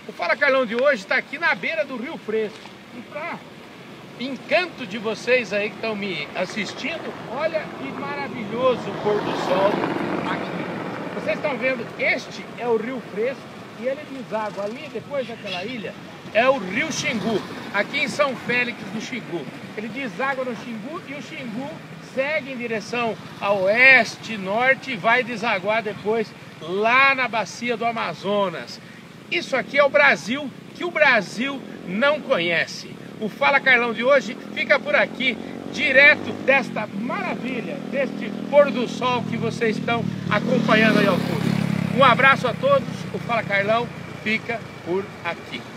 O Fala Carlão de hoje está aqui na beira do Rio Fresco. E para encanto de vocês aí que estão me assistindo, olha que maravilhoso o pôr do sol aqui. Vocês estão vendo, este é o Rio Fresco e ele deságua ali, depois daquela ilha, é o Rio Xingu, aqui em São Félix do Xingu. Ele deságua no Xingu e o Xingu segue em direção a oeste, norte e vai desaguar depois lá na bacia do Amazonas. Isso aqui é o Brasil que o Brasil não conhece. O Fala Carlão de hoje fica por aqui, direto desta maravilha, deste pôr do sol que vocês estão acompanhando aí ao fundo. Um abraço a todos, o Fala Carlão fica por aqui.